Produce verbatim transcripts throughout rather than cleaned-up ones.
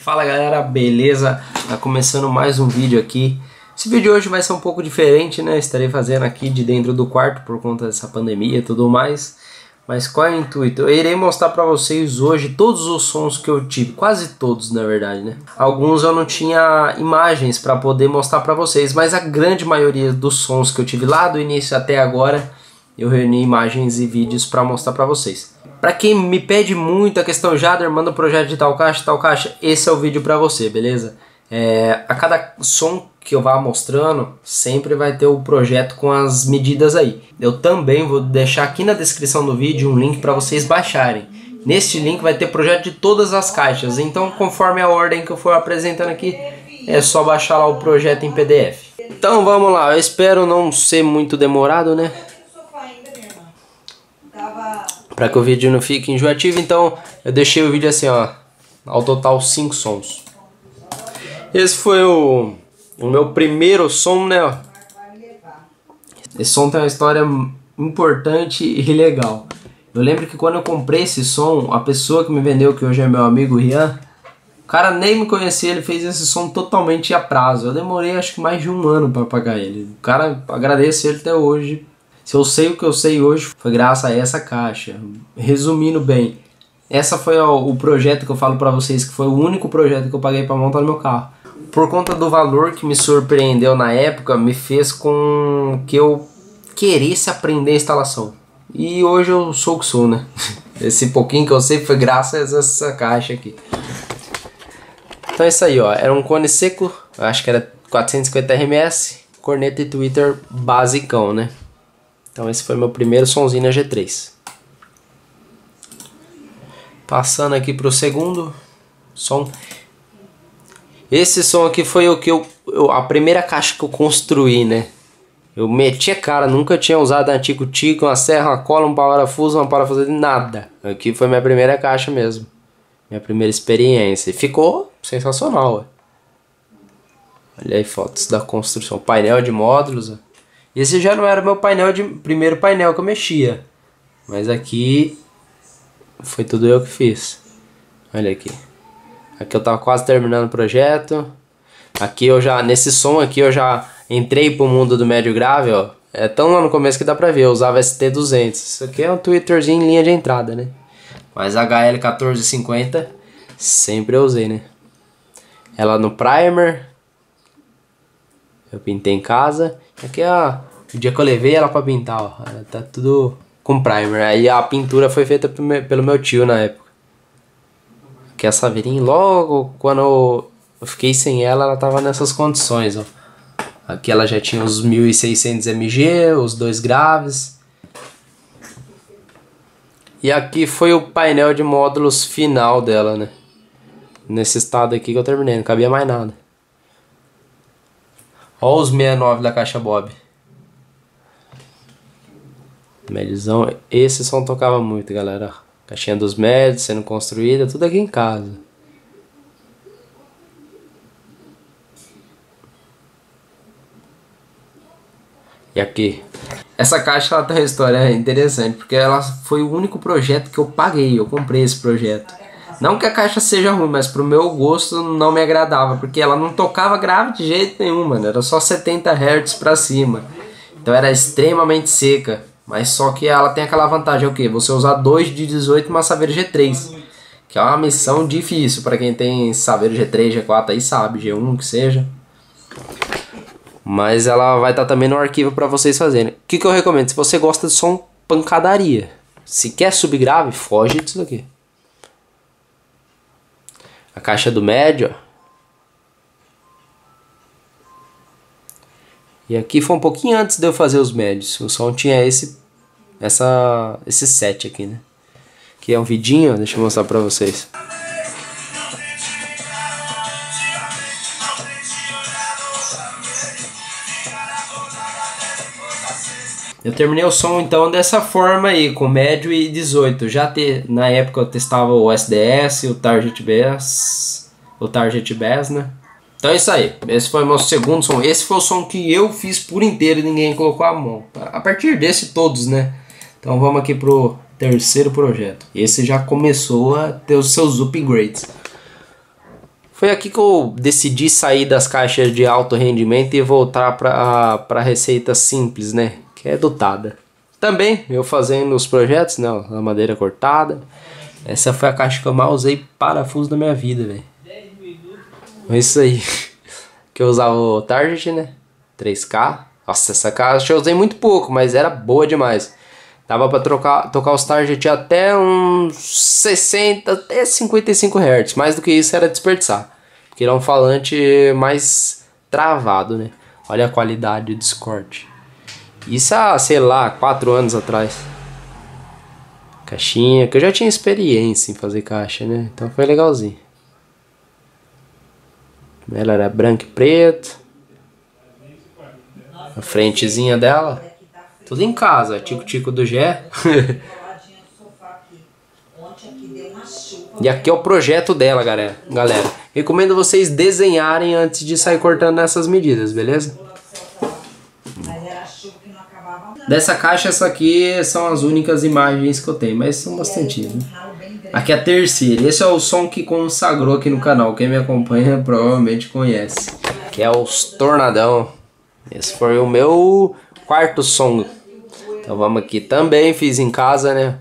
Fala galera, beleza? Tá começando mais um vídeo aqui. Esse vídeo hoje vai ser um pouco diferente, né? Estarei fazendo aqui de dentro do quarto por conta dessa pandemia e tudo mais. Mas qual é o intuito? Eu irei mostrar pra vocês hoje todos os sons que eu tive, quase todos na verdade, né? Alguns eu não tinha imagens pra poder mostrar pra vocês, mas a grande maioria dos sons que eu tive lá do início até agora, eu reuni imagens e vídeos pra mostrar pra vocês. Pra quem me pede muito a questão, Jader, manda um projeto de tal caixa, tal caixa, esse é o vídeo pra você, beleza? É, a cada som que eu vá mostrando, sempre vai ter o projeto com as medidas aí. Eu também vou deixar aqui na descrição do vídeo um link para vocês baixarem. Neste link vai ter projeto de todas as caixas, então conforme a ordem que eu for apresentando aqui, é só baixar lá o projeto em P D F. Então vamos lá, eu espero não ser muito demorado, né? Para que o vídeo não fique enjoativo, então eu deixei o vídeo assim, ó, ao total cinco sons. Esse foi o, o meu primeiro som, né? Esse som tem uma história importante e legal. Eu lembro que quando eu comprei esse som, a pessoa que me vendeu, que hoje é meu amigo Rian, o cara nem me conhecia, ele fez esse som totalmente a prazo. Eu demorei acho que mais de um ano para pagar ele. O cara, agradeço ele até hoje. Se eu sei o que eu sei hoje, foi graças a essa caixa. Resumindo bem, essa foi o, o projeto que eu falo pra vocês, que foi o único projeto que eu paguei pra montar no meu carro. Por conta do valor que me surpreendeu na época, me fez com que eu queresse aprender a instalação. E hoje eu sou o que sou, né? Esse pouquinho que eu sei foi graças a essa caixa aqui. Então é isso aí, ó. Era um cone seco, acho que era quatrocentos e cinquenta R M S, corneta e tweeter basicão, né? Então esse foi meu primeiro sonzinho na G três. Passando aqui pro segundo som. Esse som aqui foi o que eu, eu a primeira caixa que eu construí, né? Eu meti a cara, nunca tinha usado um tico-tico, uma serra, uma cola, um parafuso, uma parafuso, nada. Aqui foi minha primeira caixa mesmo. Minha primeira experiência. E ficou sensacional, ó. Olha aí fotos da construção. Painel de módulos, ó. Esse já não era meu painel de primeiro painel que eu mexia, mas aqui foi tudo eu que fiz. Olha aqui. Aqui eu tava quase terminando o projeto. Aqui eu já, nesse som aqui eu já entrei pro mundo do médio grave, ó. É tão lá no começo que dá pra ver, eu usava S T duzentos. Isso aqui é um tweeterzinho em linha de entrada, né? Mas H L quatorze cinquenta sempre eu usei, né? Ela no primer. Eu pintei em casa. Aqui ó, o dia que eu levei ela pra pintar, ó, ela tá tudo com primer. Aí a pintura foi feita pelo meu tio na época. Aqui a saveirinha, logo quando eu fiquei sem ela, ela tava nessas condições, ó. Aqui ela já tinha os mil e seiscentos M G, os dois graves. E aqui foi o painel de módulos final dela, né? Nesse estado aqui que eu terminei, não cabia mais nada. Olha os sessenta e nove da caixa Bob. Médiozão. Esse som tocava muito, galera. Caixinha dos médios sendo construída, tudo aqui em casa. E aqui. Essa caixa ela tem uma história interessante, porque ela foi o único projeto que eu paguei. Eu comprei esse projeto. Não que a caixa seja ruim, mas pro meu gosto não me agradava, porque ela não tocava grave de jeito nenhum, mano. Era só setenta hertz pra cima. Então era extremamente seca. Mas só que ela tem aquela vantagem, é o quê? Você usar dois de dezoito e uma Saveiro G três. Que é uma missão difícil pra quem tem Saveiro G três, G quatro aí sabe, G um que seja. Mas ela vai estar também no arquivo pra vocês fazerem. O que, que eu recomendo? Se você gosta de som pancadaria, se quer subgrave, foge disso daqui. A caixa do médio, ó. E aqui foi um pouquinho antes de eu fazer os médios. O som tinha esse essa esse set aqui, né? Que é um vidinho, deixa eu mostrar pra vocês. Eu terminei o som então dessa forma aí, com médio e dezoito. Já te, na época eu testava o S D S, o Target Bass, o Target Bass, né? Então é isso aí, esse foi o meu segundo som. Esse foi o som que eu fiz por inteiro e ninguém colocou a mão. A partir desse todos, né? Então vamos aqui pro terceiro projeto. Esse já começou a ter os seus upgrades. Foi aqui que eu decidi sair das caixas de alto rendimento e voltar para para receita simples, né? Que é dotada. Também eu fazendo os projetos, né? A madeira cortada. Essa foi a caixa que eu mais usei parafuso da minha vida, velho. É isso aí. Que eu usava o Target, né? três K. Nossa, essa caixa eu usei muito pouco, mas era boa demais. Dava pra trocar, tocar os Target até uns sessenta, até cinquenta e cinco hertz. Mais do que isso era desperdiçar. Porque era um falante mais travado, né? Olha a qualidade do Discord. Isso há, sei lá, quatro anos atrás. Caixinha, que eu já tinha experiência em fazer caixa, né? Então foi legalzinho. Ela era branca e preto. A frentezinha dela. Tudo em casa, tico-tico do Gé. E aqui é o projeto dela, galera. galera. Recomendo vocês desenharem antes de sair cortando nessas medidas, beleza? Dessa caixa, essa aqui são as únicas imagens que eu tenho, mas são bastante, né? Aqui é a terceira. Esse é o som que consagrou aqui no canal. Quem me acompanha provavelmente conhece. Que é os Tornadão. Esse foi o meu quarto som. Então vamos aqui. Também fiz em casa, né?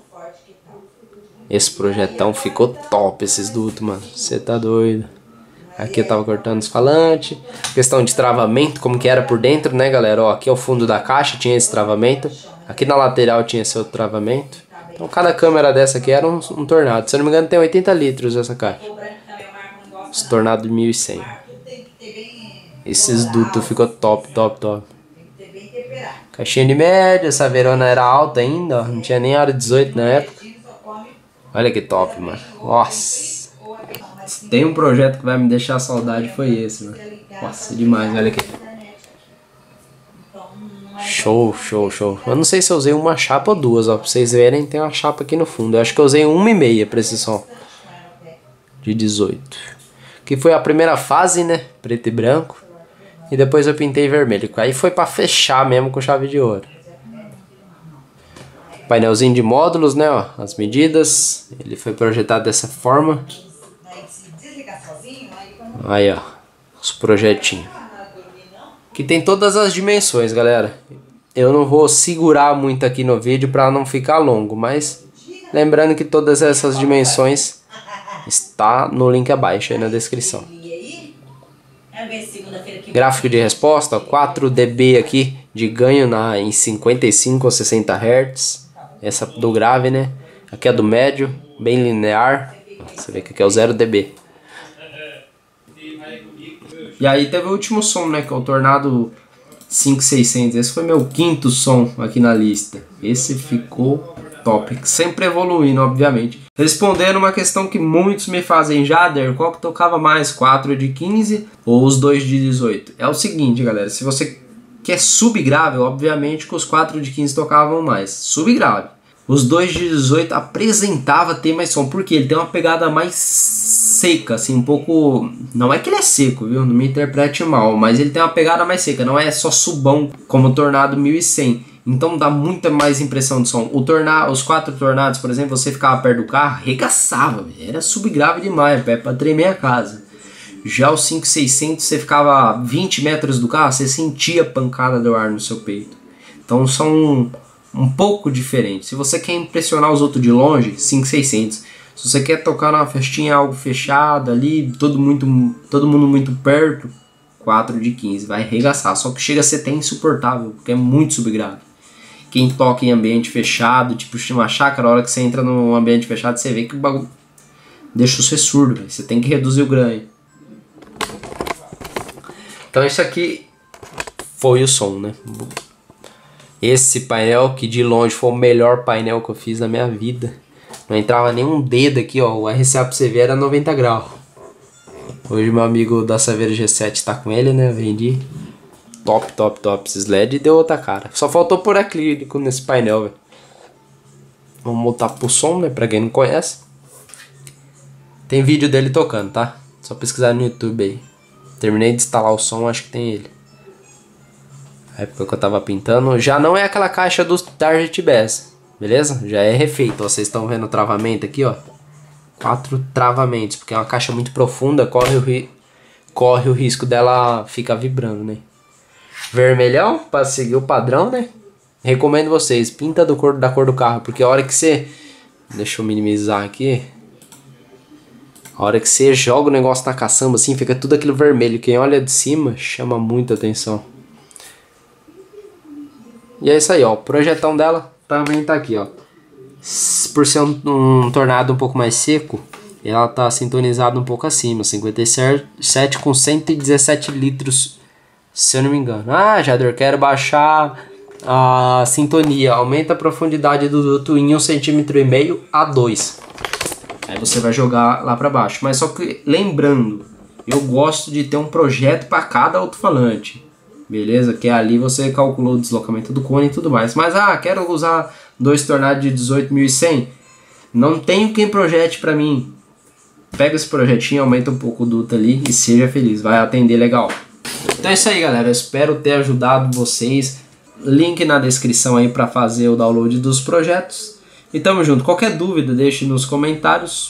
Esse projetão ficou top, esses dutos, mano. Você tá doido. Aqui eu tava cortando os falantes. Questão de travamento, como que era por dentro, né, galera? Ó, aqui é o fundo da caixa, tinha esse travamento. Aqui na lateral tinha esse outro travamento. Então cada câmera dessa aqui era um, um tornado. Se eu não me engano tem oitenta litros essa caixa. Esse tornado de mil e cem. Esses dutos ficou top, top, top. Caixinha de média, essa verona era alta ainda, ó. Não tinha nem aro dezoito na época. Olha que top, mano. Nossa. Se tem um projeto que vai me deixar saudade, foi esse, mano. Nossa, demais, olha aqui. Show, show, show. Eu não sei se eu usei uma chapa ou duas, ó. Pra vocês verem, tem uma chapa aqui no fundo. Eu acho que eu usei uma e meia pra esse som. De dezoito. Que foi a primeira fase, né? Preto e branco. E depois eu pintei vermelho. Aí foi pra fechar mesmo com chave de ouro. Painelzinho de módulos, né? Ó, as medidas. Ele foi projetado dessa forma. Aí, ó. Os projetinhos. Que tem todas as dimensões, galera. Eu não vou segurar muito aqui no vídeo para não ficar longo, mas lembrando que todas essas dimensões está no link abaixo aí na descrição. Gráfico de resposta, quatro decibéis aqui de ganho na, em cinquenta e cinco ou sessenta hertz. Essa do grave, né? Aqui é do médio, bem linear. Você vê que aqui é o zero decibéis. E aí teve o último som, né? Que é o Tornado cinco mil e seiscentos. Esse foi meu quinto som aqui na lista. Esse ficou top. Sempre evoluindo, obviamente. Respondendo uma questão que muitos me fazem. Jader, qual que tocava mais? quatro de quinze ou os dois de dezoito? É o seguinte, galera. Se você quer subgrave, obviamente que os quatro de quinze tocavam mais. Subgrave. Os dois de dezoito apresentava ter mais som. Porque ele tem uma pegada mais seca, assim, um pouco... Não é que ele é seco, viu? Não me interprete mal, mas ele tem uma pegada mais seca. Não é só subão como o Tornado mil e cem. Então dá muita mais impressão de som. O tornado, os quatro tornados, por exemplo, você ficava perto do carro, arregaçava. Era subgrave demais, é pra tremer a casa. Já o cinco mil e seiscentos, você ficava a vinte metros do carro, você sentia a pancada do ar no seu peito. Então são um pouco diferentes. Se você quer impressionar os outros de longe, cinco mil e seiscentos. Se você quer tocar numa festinha, algo fechado ali, todo, muito, todo mundo muito perto, quatro de quinze, vai arregaçar. Só que chega a ser até insuportável, porque é muito subgrave. Quem toca em ambiente fechado, tipo uma chácara, a hora que você entra num ambiente fechado, você vê que o bagulho deixa você surdo, véio. Você tem que reduzir o ganho. Então isso aqui foi o som, né? Esse painel que de longe foi o melhor painel que eu fiz na minha vida. Não entrava nenhum dedo aqui, ó. O R C A pra você ver era noventa graus. Hoje meu amigo da Saveiro G sete tá com ele, né? Vendi. Top, top, top. Esses L E D deu outra cara. Só faltou pôr acrílico nesse painel, velho. Vamos voltar pro som, né? Pra quem não conhece. Tem vídeo dele tocando, tá? Só pesquisar no YouTube aí. Terminei de instalar o som, acho que tem ele. A época que eu tava pintando. Já não é aquela caixa do Target Bass, beleza? Já é refeito, ó. Vocês estão vendo o travamento aqui, ó. quatro travamentos, porque é uma caixa muito profunda, corre o, ri corre o risco dela ficar vibrando, né? Vermelhão, para seguir o padrão, né? Recomendo vocês, pinta do cor, da cor do carro, porque a hora que você... Deixa eu minimizar aqui. A hora que você joga o negócio na caçamba, assim, fica tudo aquilo vermelho. Quem olha de cima chama muita atenção. E é isso aí, ó. O projetão dela também tá aqui, ó. Por ser um, um tornado um pouco mais seco, ela tá sintonizada um pouco acima. cinquenta e sete com cento e dezessete litros, se eu não me engano. Ah, Jador, quero baixar a sintonia. Aumenta a profundidade do duto em um centímetro e meio a dois. Aí você vai jogar lá para baixo. Mas só que lembrando, eu gosto de ter um projeto para cada alto-falante. Beleza? Que ali você calculou o deslocamento do cone e tudo mais. Mas ah, quero usar dois tornados de dezoito mil e cem. Não tenho quem projete para mim. Pega esse projetinho, aumenta um pouco o duto ali e seja feliz. Vai atender legal. Então é isso aí, galera. Eu espero ter ajudado vocês. Link na descrição aí para fazer o download dos projetos. E tamo junto. Qualquer dúvida, deixe nos comentários.